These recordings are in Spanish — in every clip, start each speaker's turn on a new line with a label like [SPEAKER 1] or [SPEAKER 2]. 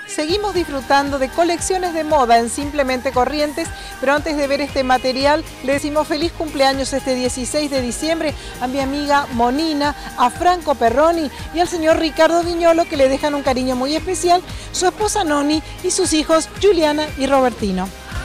[SPEAKER 1] seguimos disfrutando de colecciones de moda en Simplemente Corrientes, pero antes de ver este material, le decimos feliz cumpleaños este 16 de diciembre a mi amiga Monina, a Franco Perroni y al señor Ricardo Viñolo, que le dejan un cariño muy especial, su esposa Noni y sus hijos Juliana y Robertino.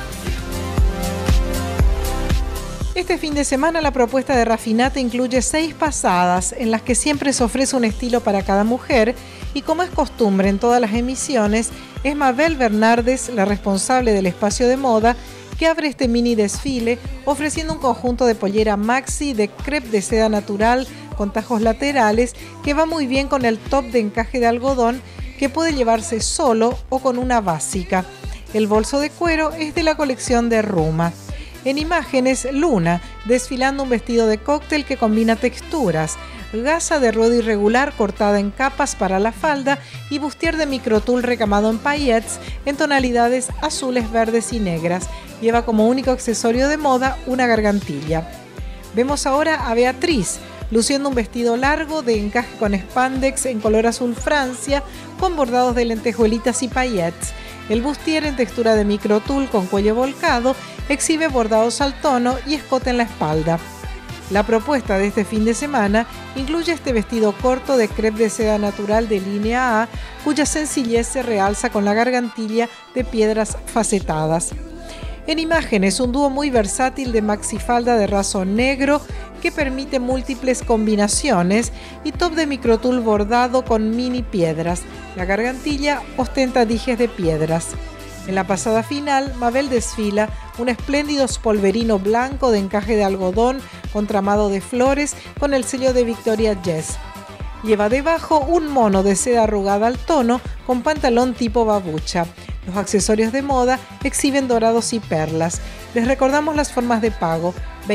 [SPEAKER 1] Este fin de semana la propuesta de Raffinate incluye 6 pasadas en las que siempre se ofrece un estilo para cada mujer y, como es costumbre en todas las emisiones, es Mabel Bernardes, la responsable del espacio de moda, que abre este mini desfile ofreciendo un conjunto de pollera maxi de crepe de seda natural con tajos laterales que va muy bien con el top de encaje de algodón que puede llevarse solo o con una básica. El bolso de cuero es de la colección de Ruma. En imágenes, Luna, desfilando un vestido de cóctel que combina texturas, gasa de ruedo irregular cortada en capas para la falda y bustier de microtul recamado en paillettes en tonalidades azules, verdes y negras. Lleva como único accesorio de moda una gargantilla. Vemos ahora a Beatriz, luciendo un vestido largo de encaje con spandex en color azul Francia, con bordados de lentejuelitas y paillettes. El bustier en textura de microtul con cuello volcado exhibe bordados al tono y escote en la espalda. La propuesta de este fin de semana incluye este vestido corto de crepe de seda natural de línea A, cuya sencillez se realza con la gargantilla de piedras facetadas. En imágenes, un dúo muy versátil de maxifalda de raso negro que permite múltiples combinaciones y top de microtul bordado con mini piedras. La gargantilla ostenta dijes de piedras. En la pasada final, Mabel desfila un espléndido spolverino blanco de encaje de algodón con tramado de flores con el sello de Victoria Jess. Lleva debajo un mono de seda arrugada al tono con pantalón tipo babucha. Los accesorios de moda exhiben dorados y perlas. Les recordamos las formas de pago: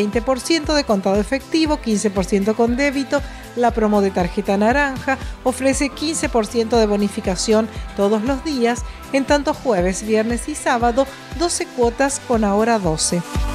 [SPEAKER 1] 20% de contado efectivo, 15% con débito. La promo de tarjeta naranja ofrece 15% de bonificación todos los días, en tanto jueves, viernes y sábado, 12 cuotas con ahora 12.